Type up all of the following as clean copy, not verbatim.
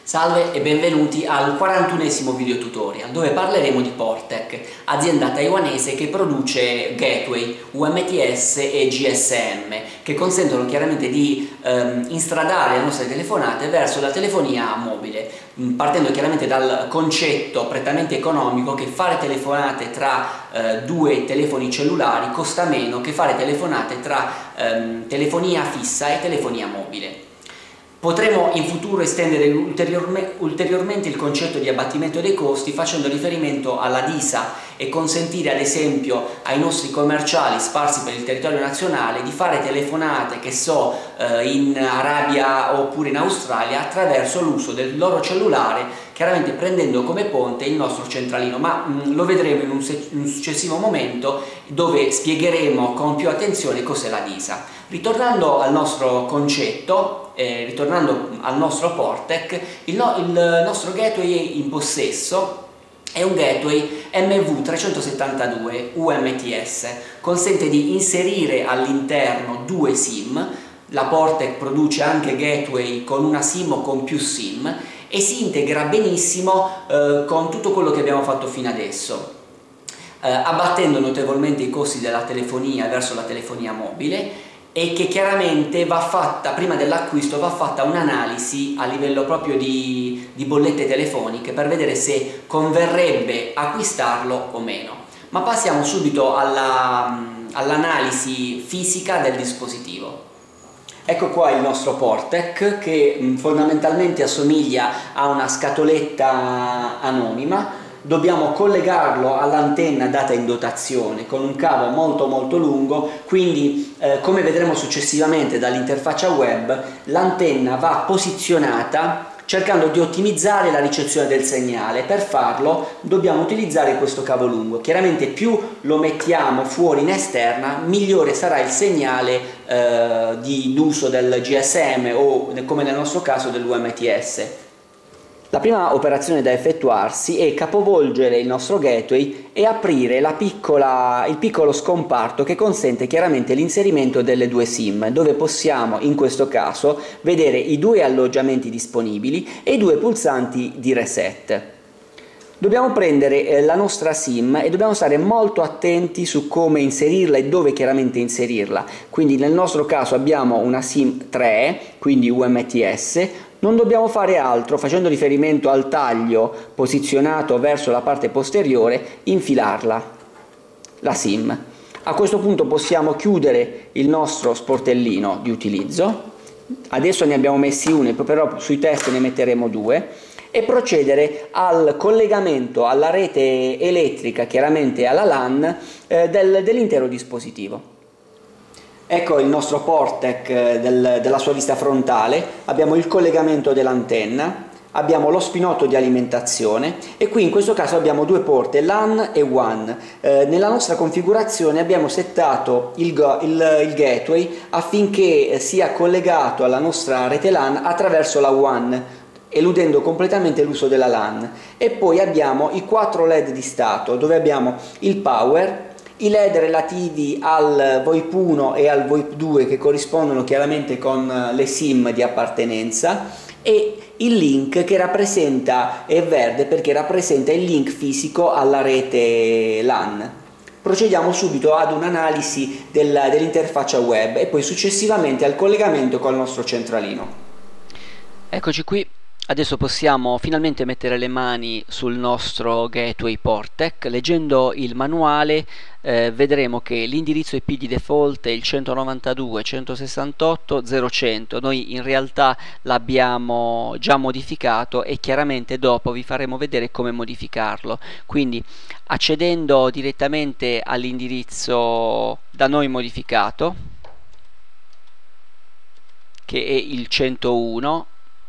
Salve e benvenuti al 41esimo video tutorial dove parleremo di Portec, azienda taiwanese che produce gateway, UMTS e GSM che consentono chiaramente di instradare le nostre telefonate verso la telefonia mobile, partendo chiaramente dal concetto prettamente economico che fare telefonate tra due telefoni cellulari costa meno che fare telefonate tra telefonia fissa e telefonia mobile. Potremo in futuro estendere ulteriormente il concetto di abbattimento dei costi facendo riferimento alla DISA e consentire ad esempio ai nostri commerciali sparsi per il territorio nazionale di fare telefonate, che so, in Arabia oppure in Australia attraverso l'uso del loro cellulare, chiaramente prendendo come ponte il nostro centralino, ma lo vedremo in un successivo momento dove spiegheremo con più attenzione cos'è la DISA. Ritornando al nostro concetto, ritornando al nostro Portec, il nostro gateway in possesso è un gateway MV372 UMTS, consente di inserire all'interno due SIM. La Portec produce anche gateway con una SIM o con più SIM e si integra benissimo con tutto quello che abbiamo fatto fino adesso, abbattendo notevolmente i costi della telefonia verso la telefonia mobile, e che chiaramente va fatta, prima dell'acquisto, va fatta un'analisi a livello proprio di bollette telefoniche per vedere se converrebbe acquistarlo o meno. Ma passiamo subito all'analisi fisica del dispositivo. Ecco qua il nostro Portec che fondamentalmente assomiglia a una scatoletta anonima. Dobbiamo collegarlo all'antenna data in dotazione con un cavo molto lungo, quindi come vedremo successivamente dall'interfaccia web, l'antenna va posizionata cercando di ottimizzare la ricezione del segnale. Per farlo dobbiamo utilizzare questo cavo lungo. Chiaramente più lo mettiamo fuori in esterna, migliore sarà il segnale d'uso del GSM o, come nel nostro caso, dell'UMTS. La prima operazione da effettuarsi è capovolgere il nostro gateway e aprire il piccolo scomparto che consente chiaramente l'inserimento delle due SIM, dove possiamo in questo caso vedere i due alloggiamenti disponibili e i due pulsanti di reset. Dobbiamo prendere la nostra SIM e dobbiamo stare molto attenti su come inserirla e dove chiaramente inserirla. Quindi nel nostro caso abbiamo una SIM 3, quindi UMTS. Non dobbiamo fare altro, facendo riferimento al taglio posizionato verso la parte posteriore, infilarla, la SIM. A questo punto possiamo chiudere il nostro sportellino di utilizzo. Adesso ne abbiamo messi uno, però sui test ne metteremo due, e procedere al collegamento alla rete elettrica, chiaramente alla LAN, dell'intero dispositivo. Ecco il nostro Portec della sua vista frontale. Abbiamo il collegamento dell'antenna, abbiamo lo spinotto di alimentazione e qui in questo caso abbiamo due porte LAN e WAN. Nella nostra configurazione abbiamo settato il gateway affinché sia collegato alla nostra rete LAN attraverso la WAN, eludendo completamente l'uso della LAN. E poi abbiamo i 4 LED di stato, dove abbiamo il power, i LED relativi al VoIP 1 e al VoIP 2 che corrispondono chiaramente con le SIM di appartenenza, e il link che rappresenta, è verde perché rappresenta il link fisico alla rete LAN. Procediamo subito ad un'analisi dell'interfaccia web e poi successivamente al collegamento col nostro centralino. Eccoci qui. Adesso possiamo finalmente mettere le mani sul nostro gateway Portec. Leggendo il manuale vedremo che l'indirizzo IP di default è il 192.168.0.100. Noi in realtà l'abbiamo già modificato e chiaramente dopo vi faremo vedere come modificarlo. Quindi accedendo direttamente all'indirizzo da noi modificato, che è il 101,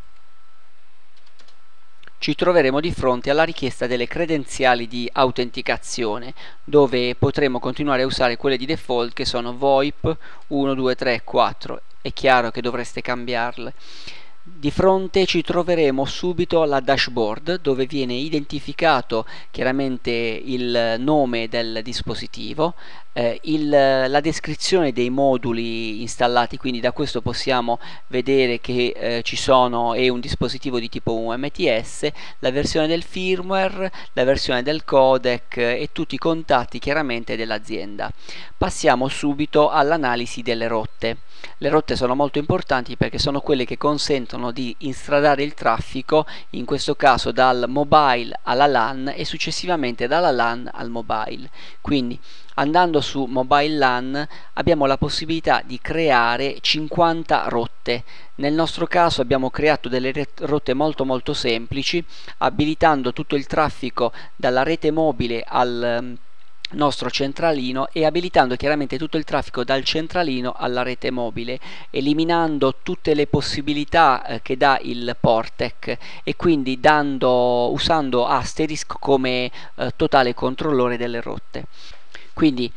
ci troveremo di fronte alla richiesta delle credenziali di autenticazione, dove potremo continuare a usare quelle di default che sono VoIP 1, 2, 3, 4. È chiaro che dovreste cambiarle. Di fronte ci troveremo subito la dashboard, dove viene identificato chiaramente il nome del dispositivo, la descrizione dei moduli installati, quindi da questo possiamo vedere che è un dispositivo di tipo UMTS, la versione del firmware, la versione del codec e tutti i contatti chiaramente dell'azienda. Passiamo subito all'analisi delle rotte. Le rotte sono molto importanti perché sono quelle che consentono di instradare il traffico, in questo caso dal mobile alla LAN e successivamente dalla LAN al mobile. Quindi andando su mobile LAN abbiamo la possibilità di creare 50 rotte. Nel nostro caso abbiamo creato delle rotte molto semplici, abilitando tutto il traffico dalla rete mobile al nostro centralino e abilitando chiaramente tutto il traffico dal centralino alla rete mobile, eliminando tutte le possibilità che dà il Portec e quindi usando Asterisk come totale controllore delle rotte. Quindi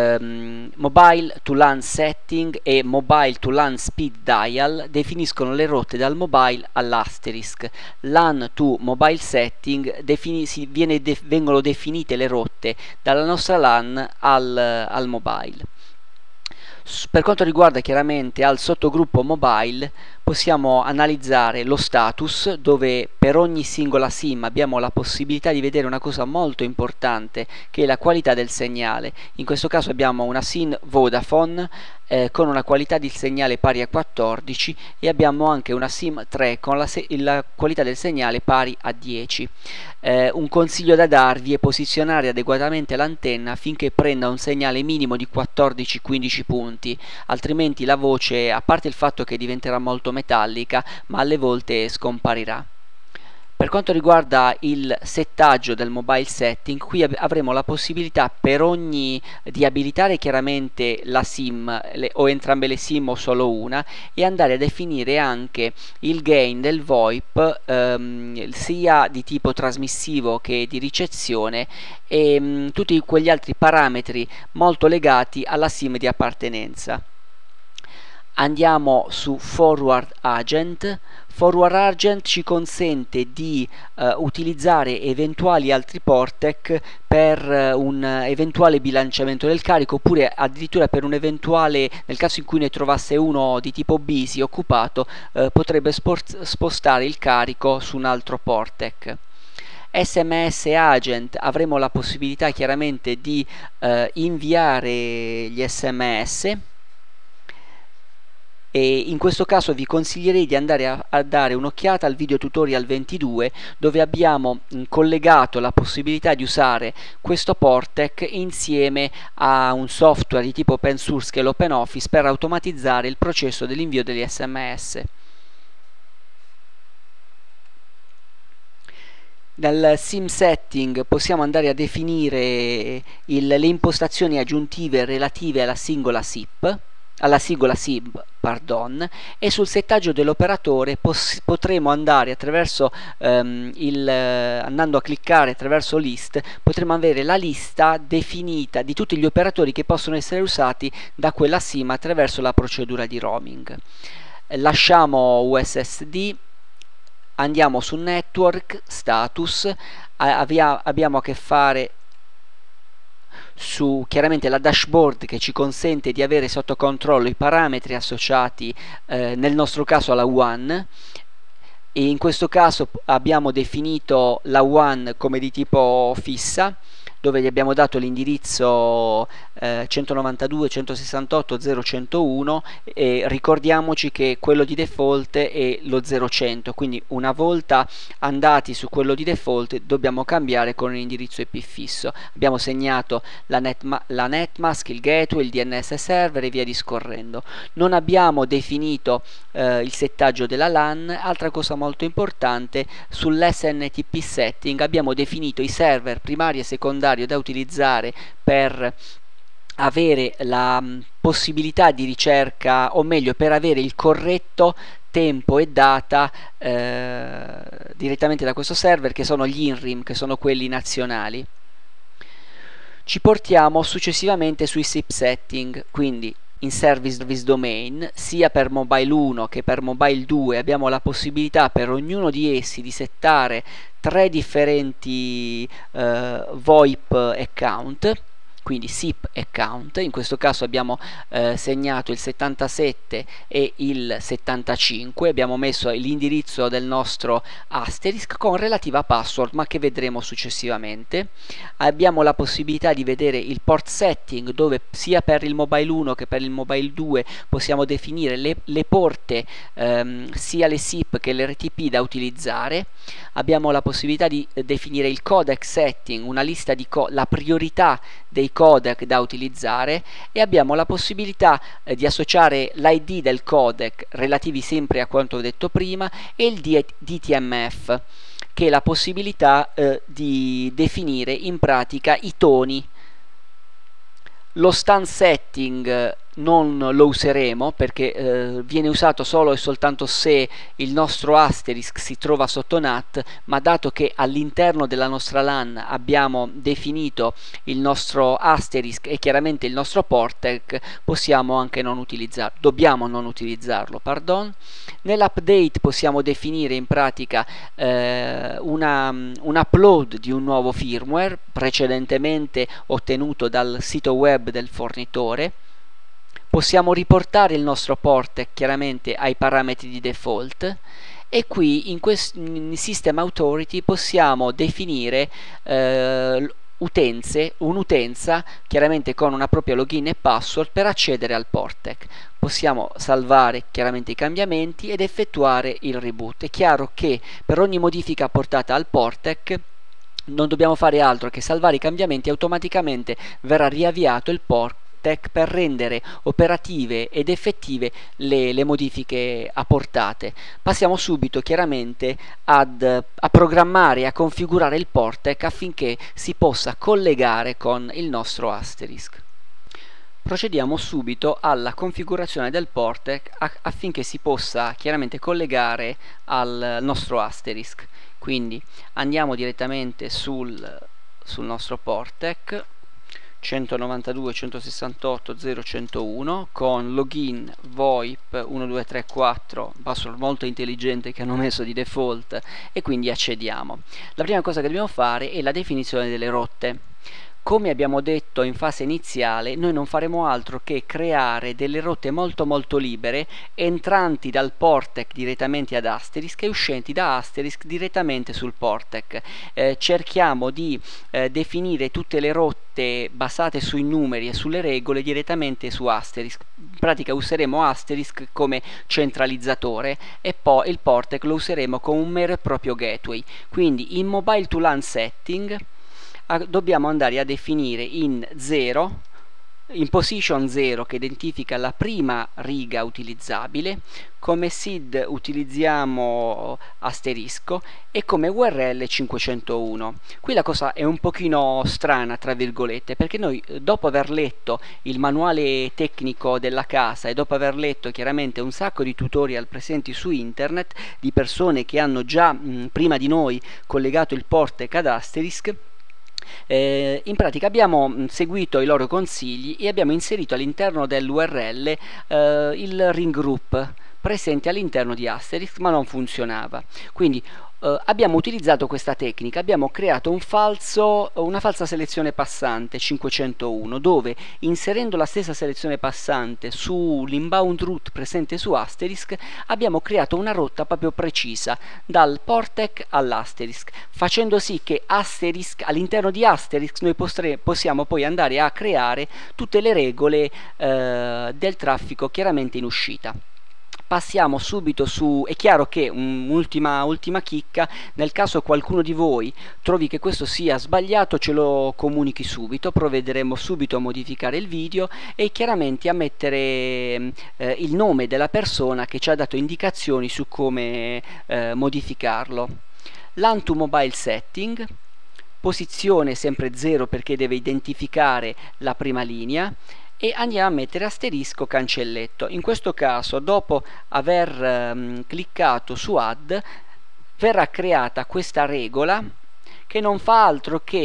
mobile to LAN setting e mobile to LAN speed dial definiscono le rotte dal mobile all'asterisk. LAN to mobile setting vengono definite le rotte dalla nostra LAN al mobile. Per quanto riguarda chiaramente al sottogruppo mobile, possiamo analizzare lo status, dove per ogni singola SIM abbiamo la possibilità di vedere una cosa molto importante, che è la qualità del segnale. In questo caso abbiamo una SIM Vodafone con una qualità di segnale pari a 14 e abbiamo anche una SIM 3 con la qualità del segnale pari a 10. Un consiglio da darvi è posizionare adeguatamente l'antenna affinché prenda un segnale minimo di 14-15 punti, altrimenti la voce, a parte il fatto che diventerà molto metallica, ma alle volte scomparirà. Per quanto riguarda il settaggio del mobile setting, qui avremo la possibilità di abilitare chiaramente la SIM o entrambe le SIM o solo una, e andare a definire anche il gain del VoIP sia di tipo trasmissivo che di ricezione e tutti quegli altri parametri molto legati alla SIM di appartenenza. Andiamo su Forward Agent. Forward Agent ci consente di utilizzare eventuali altri Portec per un eventuale bilanciamento del carico, oppure addirittura per un eventuale, nel caso in cui ne trovasse uno di tipo busy occupato, potrebbe spostare il carico su un altro Portec. SMS Agent, avremo la possibilità chiaramente di inviare gli SMS, e in questo caso vi consiglierei di andare a dare un'occhiata al video tutorial 22, dove abbiamo collegato la possibilità di usare questo Portec insieme a un software di tipo open source che è l'OpenOffice per automatizzare il processo dell'invio degli SMS. Dal SIM setting possiamo andare a definire le impostazioni aggiuntive relative alla singola SIM, e sul settaggio dell'operatore potremo andare attraverso andando a cliccare attraverso list, potremo avere la lista definita di tutti gli operatori che possono essere usati da quella SIM attraverso la procedura di roaming. Lasciamo USSD, andiamo su Network Status, abbiamo a che fare su chiaramente la dashboard che ci consente di avere sotto controllo i parametri associati nel nostro caso alla WAN, e in questo caso abbiamo definito la WAN come di tipo fissa, dove gli abbiamo dato l'indirizzo 192.168.0.101 e ricordiamoci che quello di default è lo 0.100, quindi una volta andati su quello di default dobbiamo cambiare con un indirizzo IP fisso. Abbiamo segnato la netmask, il gateway, il DNS server e via discorrendo. Non abbiamo definito il settaggio della LAN. Altra cosa molto importante, sull'SNTP setting abbiamo definito i server primari e secondari da utilizzare per avere la possibilità di ricerca, o meglio per avere il corretto tempo e data direttamente da questo server, che sono gli INRIM, che sono quelli nazionali. Ci portiamo successivamente sui SIP setting, quindi in service domain, sia per Mobile 1 che per Mobile 2 abbiamo la possibilità per ognuno di essi di settare 3 differenti VoIP account, quindi SIP account. In questo caso abbiamo segnato il 77 e il 75, abbiamo messo l'indirizzo del nostro asterisk con relativa password, ma che vedremo successivamente. Abbiamo la possibilità di vedere il port setting, dove sia per il Mobile 1 che per il Mobile 2 possiamo definire le porte, sia le SIP che l'RTP da utilizzare. Abbiamo la possibilità di definire il codec setting, una lista di la priorità dei codec da utilizzare, e abbiamo la possibilità di associare l'ID del codec, relativi sempre a quanto ho detto prima, e il DTMF, che è la possibilità di definire in pratica i toni. Lo stand setting non lo useremo, perché viene usato solo e soltanto se il nostro asterisk si trova sotto NAT, ma dato che all'interno della nostra LAN abbiamo definito il nostro asterisk e chiaramente il nostro portec, possiamo anche non utilizzarlo, dobbiamo non utilizzarlo, pardon. Nell'update possiamo definire in pratica un upload di un nuovo firmware precedentemente ottenuto dal sito web del fornitore. Possiamo riportare il nostro portec chiaramente ai parametri di default, e qui in System Authority possiamo definire un'utenza chiaramente con una propria login e password per accedere al portec. Possiamo salvare chiaramente i cambiamenti ed effettuare il reboot. È chiaro che per ogni modifica apportata al portec non dobbiamo fare altro che salvare i cambiamenti, automaticamente verrà riavviato il portec per rendere operative ed effettive le modifiche apportate. Passiamo subito chiaramente a programmare e a configurare il portec affinché si possa collegare con il nostro asterisk. Procediamo subito alla configurazione del portec affinché si possa chiaramente collegare al nostro asterisk. Quindi andiamo direttamente sul nostro portec 192.168.0.101 con login VoIP 1234, password molto intelligente che hanno messo di default, e quindi accediamo. La prima cosa che dobbiamo fare è la definizione delle rotte. Come abbiamo detto in fase iniziale, noi non faremo altro che creare delle rotte molto libere, entranti dal portec direttamente ad asterisk e uscenti da asterisk direttamente sul portec. Cerchiamo di definire tutte le rotte basate sui numeri e sulle regole direttamente su asterisk. In pratica useremo asterisk come centralizzatore e poi il portec lo useremo come un vero e proprio gateway. Quindi in Mobile to LAN setting dobbiamo andare a definire in position 0, che identifica la prima riga utilizzabile, come SID utilizziamo asterisco e come URL 501. Qui la cosa è un pochino strana, tra virgolette, perché noi dopo aver letto il manuale tecnico della casa e dopo aver letto chiaramente un sacco di tutorial presenti su internet di persone che hanno già prima di noi collegato il portec ad asterisk, in pratica abbiamo seguito i loro consigli e abbiamo inserito all'interno dell'URL il ring group presente all'interno di asterisk, ma non funzionava. Quindi abbiamo utilizzato questa tecnica, abbiamo creato una falsa selezione passante 501, dove inserendo la stessa selezione passante sull'inbound route presente su asterisk abbiamo creato una rotta proprio precisa dal portec all'asterisk, facendo sì che all'interno di asterisk noi possiamo poi andare a creare tutte le regole del traffico chiaramente in uscita. Passiamo subito su, è chiaro che ultima chicca, nel caso qualcuno di voi trovi che questo sia sbagliato ce lo comunichi subito, provvederemo subito a modificare il video e chiaramente a mettere il nome della persona che ci ha dato indicazioni su come modificarlo. LAN to mobile setting, posizione sempre 0 perché deve identificare la prima linea, e andiamo a mettere asterisco cancelletto. In questo caso, dopo aver cliccato su add, verrà creata questa regola che non fa altro che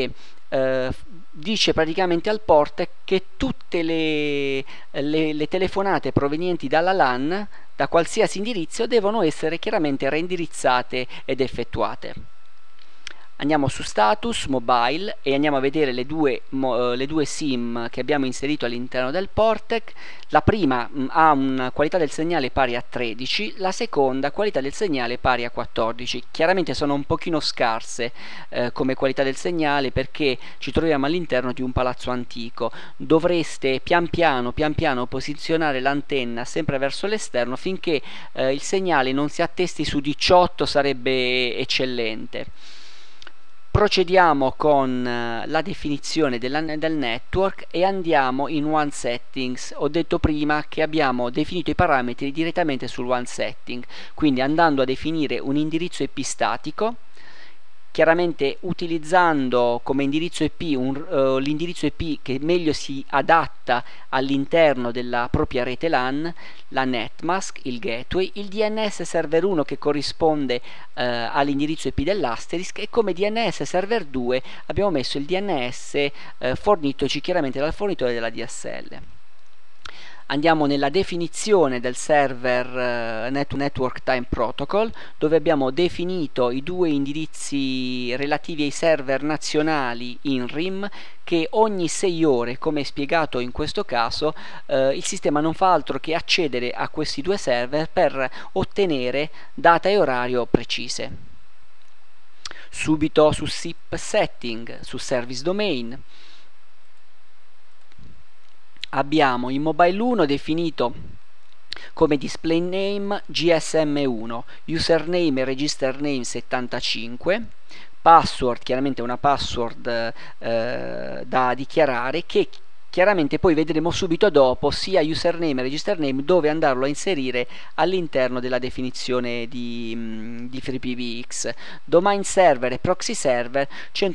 dice praticamente al Portec che tutte le telefonate provenienti dalla LAN, da qualsiasi indirizzo, devono essere chiaramente reindirizzate ed effettuate. Andiamo su status mobile e andiamo a vedere le due SIM che abbiamo inserito all'interno del Portec. La prima ha una qualità del segnale pari a 13, la seconda qualità del segnale pari a 14. Chiaramente sono un pochino scarse come qualità del segnale, perché ci troviamo all'interno di un palazzo antico. Dovreste pian piano posizionare l'antenna sempre verso l'esterno finché il segnale non si attesti su 18, sarebbe eccellente. Procediamo con la definizione del network e andiamo in One Settings. Ho detto prima che abbiamo definito i parametri direttamente sul One Setting, quindi andando a definire un indirizzo IP statico, chiaramente utilizzando come indirizzo IP l'indirizzo IP che meglio si adatta all'interno della propria rete LAN, la netmask, il gateway, il DNS server 1 che corrisponde all'indirizzo IP dell'asterisk, e come DNS server 2 abbiamo messo il DNS fornitoci chiaramente dal fornitore della DSL. Andiamo nella definizione del server Network Time Protocol, dove abbiamo definito i due indirizzi relativi ai server nazionali in RIM, che ogni 6 ore, come spiegato in questo caso, il sistema non fa altro che accedere a questi due server per ottenere data e orario precise. Subito su SIP Setting, su Service Domain, abbiamo in Mobile 1 definito come display name GSM1, username e register name 75, password chiaramente una password da dichiarare, che chiaramente poi vedremo subito dopo sia username e register name dove andarlo a inserire all'interno della definizione di FreePBX. Domain server e proxy server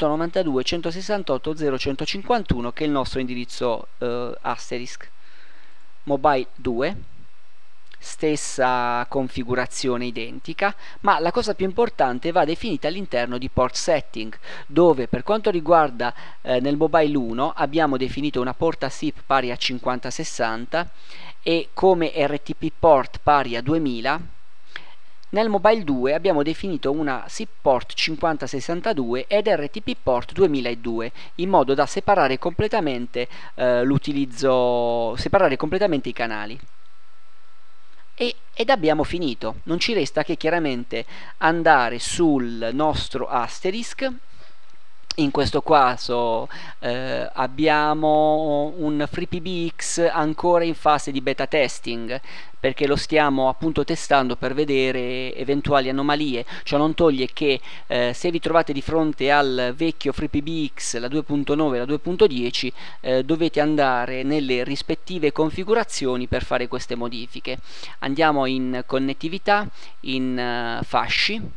192.168.0.151, che è il nostro indirizzo asterisk. Mobile 2, stessa configurazione identica, ma la cosa più importante va definita all'interno di port setting, dove per quanto riguarda nel Mobile 1 abbiamo definito una porta SIP pari a 5060 e come RTP port pari a 2000. Nel Mobile 2 abbiamo definito una SIP port 5062 ed RTP port 2002, in modo da separare completamente separare completamente i canali. Ed abbiamo finito. Non ci resta che chiaramente andare sul nostro asterisk. In questo caso abbiamo un FreePBX ancora in fase di beta testing, perché lo stiamo appunto testando per vedere eventuali anomalie. Ciò non toglie che se vi trovate di fronte al vecchio FreePBX, la 2.9 e la 2.10, dovete andare nelle rispettive configurazioni per fare queste modifiche. Andiamo in connettività, in fasci,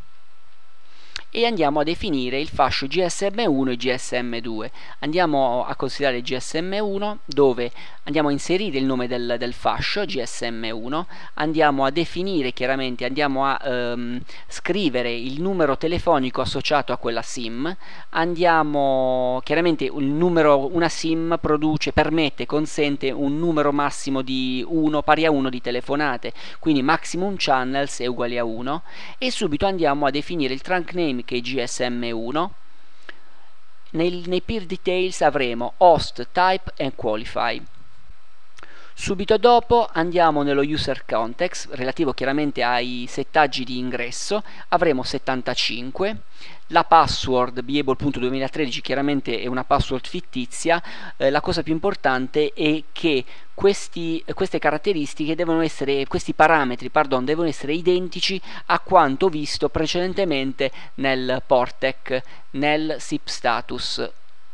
e andiamo a definire il fascio GSM1 e GSM2. Andiamo a considerare GSM1, dove andiamo a inserire il nome del fascio GSM1, andiamo a definire chiaramente, andiamo a scrivere il numero telefonico associato a quella SIM. Andiamo chiaramente una SIM consente un numero massimo di 1 pari a 1 di telefonate, quindi maximum channels è uguale a 1, e subito andiamo a definire il trunk name, che è GSM1. Nei peer details avremo host, type e qualify. Subito dopo andiamo nello user context, relativo chiaramente ai settaggi di ingresso. Avremo 75, la password beable.2013 chiaramente è una password fittizia. La cosa più importante è che queste caratteristiche questi parametri devono essere identici a quanto visto precedentemente nel Portec, nel SIP status.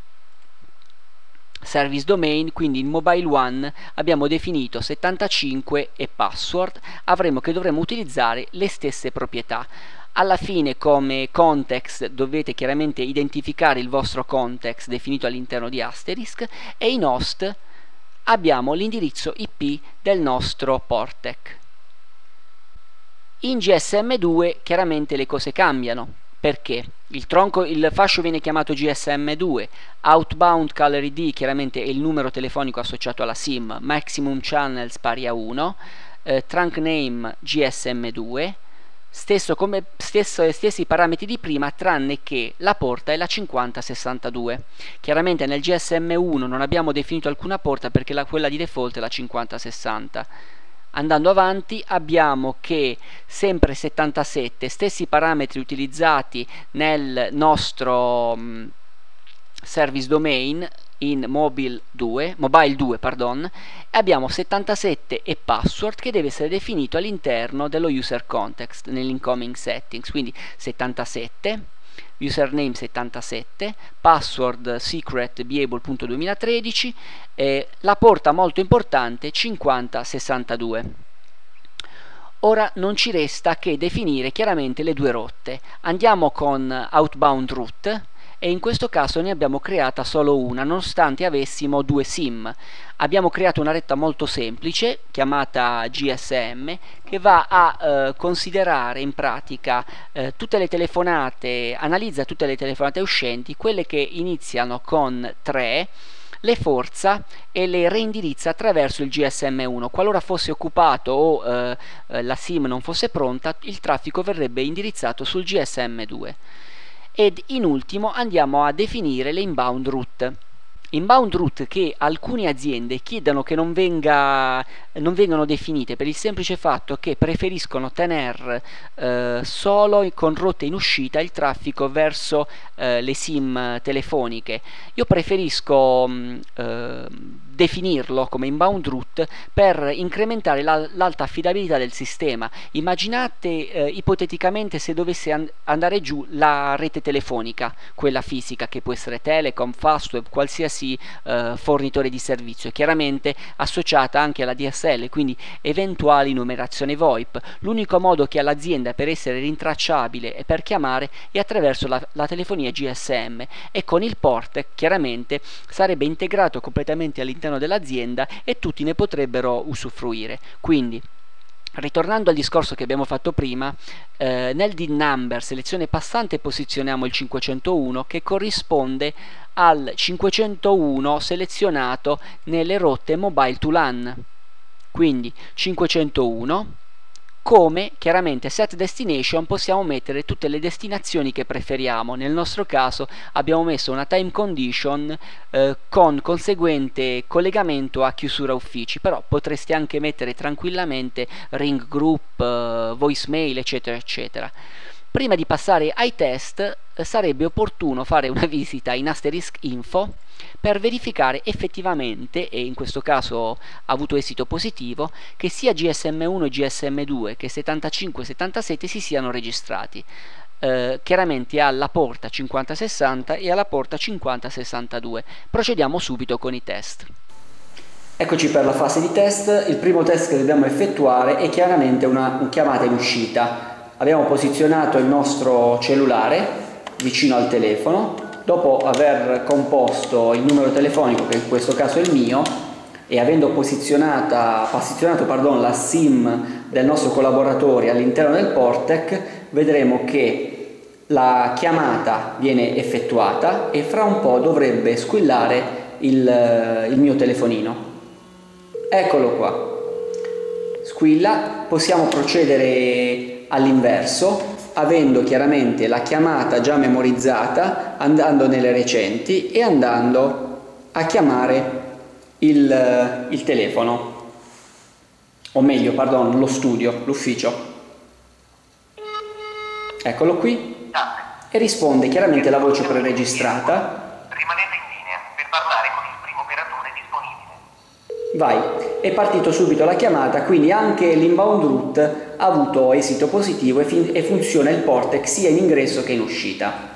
Service domain, quindi in Mobile 1 abbiamo definito 75 e password, dovremo utilizzare le stesse proprietà. Alla fine, come context, dovete chiaramente identificare il vostro context definito all'interno di asterisk, e in host abbiamo l'indirizzo IP del nostro Portec. In GSM2 chiaramente le cose cambiano. Perché? Il fascio viene chiamato GSM2, Outbound Caller ID chiaramente è il numero telefonico associato alla SIM, Maximum Channels pari a 1, Trunk Name GSM2, stessi parametri di prima, tranne che la porta è la 5062. Chiaramente nel GSM1 non abbiamo definito alcuna porta perché quella di default è la 5060. Andando avanti abbiamo che sempre 77, stessi parametri utilizzati nel nostro service domain in mobile 2, e abbiamo 77 e password che deve essere definito all'interno dello user context nell'incoming settings, quindi 77, username 77, password secret beable.2013, la porta molto importante 5062. Ora non ci resta che definire chiaramente le due rotte. Andiamo con outbound route e in questo caso ne abbiamo creata solo una, nonostante avessimo due SIM. Abbiamo creato una retta molto semplice chiamata GSM che va a considerare in pratica tutte le telefonate, analizza tutte le telefonate uscenti, quelle che iniziano con 3, le forza e le reindirizza attraverso il GSM1. Qualora fosse occupato o la SIM non fosse pronta, il traffico verrebbe indirizzato sul GSM2. Ed in ultimo andiamo a definire le inbound route. Inbound route che alcune aziende chiedono che non vengano definite per il semplice fatto che preferiscono tenere solo con rotte in uscita il traffico verso le SIM telefoniche. Io preferisco definirlo come inbound route per incrementare l'alta affidabilità del sistema. Immaginate ipoteticamente se dovesse andare giù la rete telefonica, quella fisica che può essere Telecom, Fastweb, qualsiasi fornitore di servizio, chiaramente associata anche alla DSL, quindi eventuali numerazioni VoIP. L'unico modo che ha l'azienda per essere rintracciabile e per chiamare è attraverso la telefonia GSM, e con il port chiaramente sarebbe integrato completamente all'interno dell'azienda e tutti ne potrebbero usufruire. Quindi, ritornando al discorso che abbiamo fatto prima, nel DIN number selezione passante posizioniamo il 501 che corrisponde al 501 selezionato nelle rotte mobile to LAN. Quindi 501, come chiaramente set destination possiamo mettere tutte le destinazioni che preferiamo. Nel nostro caso abbiamo messo una time condition con conseguente collegamento a chiusura uffici, però potreste anche mettere tranquillamente ring group, voicemail, eccetera eccetera. Prima di passare ai test sarebbe opportuno fare una visita in asterisk info per verificare effettivamente, e in questo caso ha avuto esito positivo, che sia GSM1 e GSM2 che 75 e 77 si siano registrati chiaramente alla porta 5060 e alla porta 5062. Procediamo subito con i test. Eccoci per la fase di test. Il primo test che dobbiamo effettuare è chiaramente una chiamata in uscita. Abbiamo posizionato il nostro cellulare vicino al telefono, dopo aver composto il numero telefonico, che in questo caso è il mio, e avendo posizionato la SIM del nostro collaboratore all'interno del Portec, vedremo che la chiamata viene effettuata e fra un po' dovrebbe squillare il mio telefonino. Eccolo qua, squilla. Possiamo procedere all'inverso, avendo chiaramente la chiamata già memorizzata, andando nelle recenti e andando a chiamare il telefono, o meglio, pardon, lo studio, l'ufficio. Eccolo qui, e risponde chiaramente la voce preregistrata. Rimanete in linea per parlare con il primo operatore disponibile. Vai, è partito subito la chiamata, quindi anche l'inbound route ha avuto esito positivo e funziona il Portec sia in ingresso che in uscita.